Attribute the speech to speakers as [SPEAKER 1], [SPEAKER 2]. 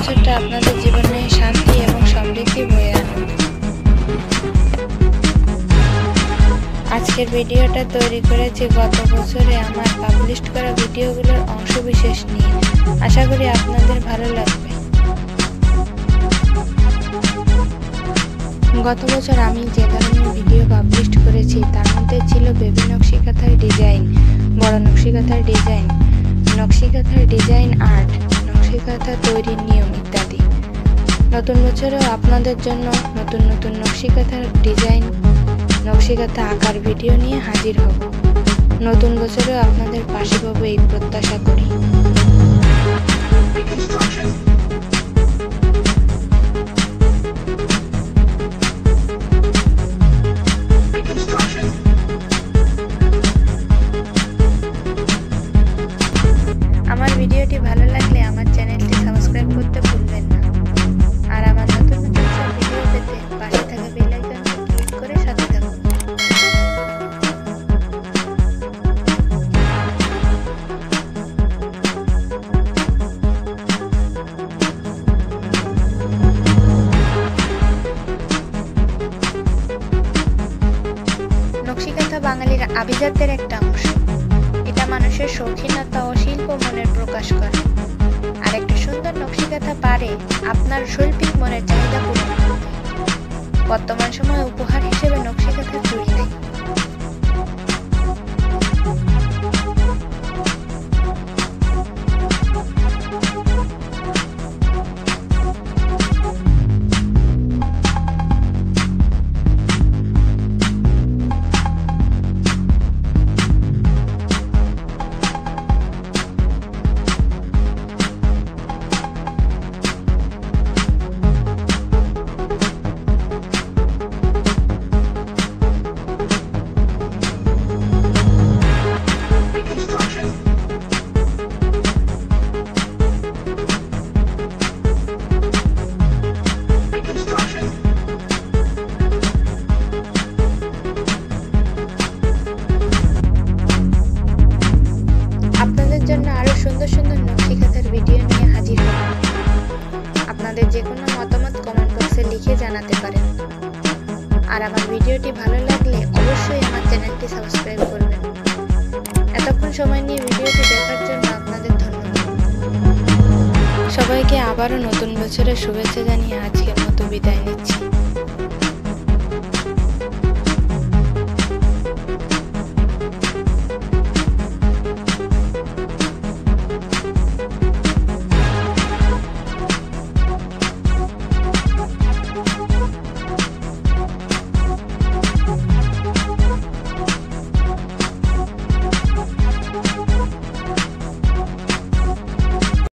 [SPEAKER 1] বছরটা আপনাদের জীবনে শান্তি এবং সমৃদ্ধি বয়ে আনুক। আজকের ভিডিওটা তৈরি করেছি গত বছরে আমার পাবলিশ করা ভিডিওগুলোর অংশবিশেষ নিয়ে। আশা করি আপনাদের ভালো লাগবে। গত বছর আমি যে ধরনের ভিডিও পাবলিশ করেছি তার মধ্যে ছিল বেবি নকশি কাঁথার ডিজাইন, বড় নকশি কাঁথার ডিজাইন, নকশি কাঁথার ডিজাইন আর্ট, নকশি কাঁথা তৈরির নিয়ম ইত্যাদি। নতুন বছরেও আপনাদের জন্য নতুন নতুন নকশি কাঁথার ডিজাইন, নকশি কাঁথা আঁকার ভিডিও নিয়ে হাজির হব। নতুন বছরেও আপনাদের পাশে পাবো এই প্রত্যাশা করি। আমার ভিডিওটি ভালো লাগলে আমার চ্যানেলটি সাবস্ক্রাইব করতে ভুলবেন না। আর আমার নতুন নতুন সব ভিডিও পেতে পাশে থাকা বেল আইকনটি ক্লিক করে সাথে থাকুন। নকশি কাঁথা বাঙালির আভিজাত্যের একটা অংশ। এটা মানুষের শৌখিনতা ও শিল্প মনের প্রকাশ করে। আর একটা সুন্দর নকশি কাঁথা পারে আপনার শৈল্পিক মনের চাহিদা পূরণ করতে। বর্তমান সময়ে উপহার হিসেবে নকশি কাঁথার জুড়ি নেই। আপনাদের জন্য আরো সুন্দর সুন্দর নকশি কাঁথার ভিডিও নিয়ে হাজির হব। আপনাদের যে কোনো মতামত কমেন্ট বক্সে লিখে জানাতে পারেন। আর আমার ভিডিওটি ভালো লাগলে অবশ্যই আমার চ্যানেলটি সাবস্ক্রাইব করবেন। এতক্ষণ সময় নিয়ে ভিডিওটি দেখার জন্য আপনাদের ধন্যবাদ। সবাইকে আবারও নতুন বছরের শুভেচ্ছা জানিয়ে আজকের মতো বিদায় নিচ্ছি।